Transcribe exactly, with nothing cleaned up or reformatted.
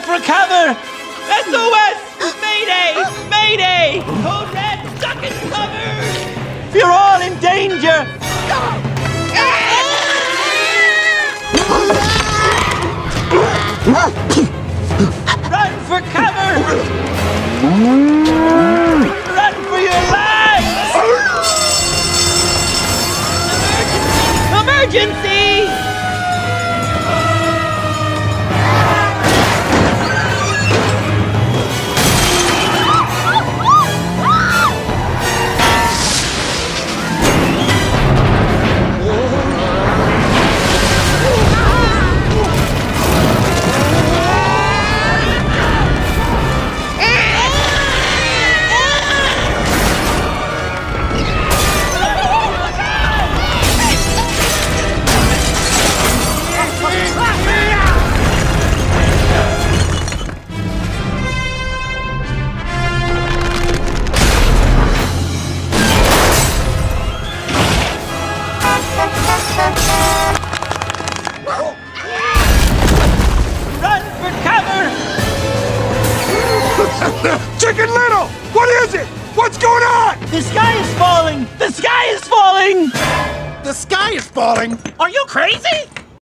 for cover! S O S! Mayday! Mayday! Code Red, duck and cover! You're all in danger! Run for cover! Run for your lives! Emergency! Emergency! Chicken Little! What is it? What's going on? The sky is falling! The sky is falling! The sky is falling? Are you crazy?